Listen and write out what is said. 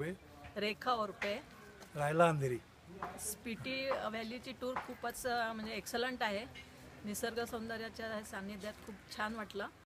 उर्फे रेखा ओरपे. राहायला अंधेरी. स्पिटी व्हॅलीची टूर खूपच म्हणजे एक्सलंट आहे. निसर्ग सौंदर्याच्या सान्निध्यात खूप छान वाटलं.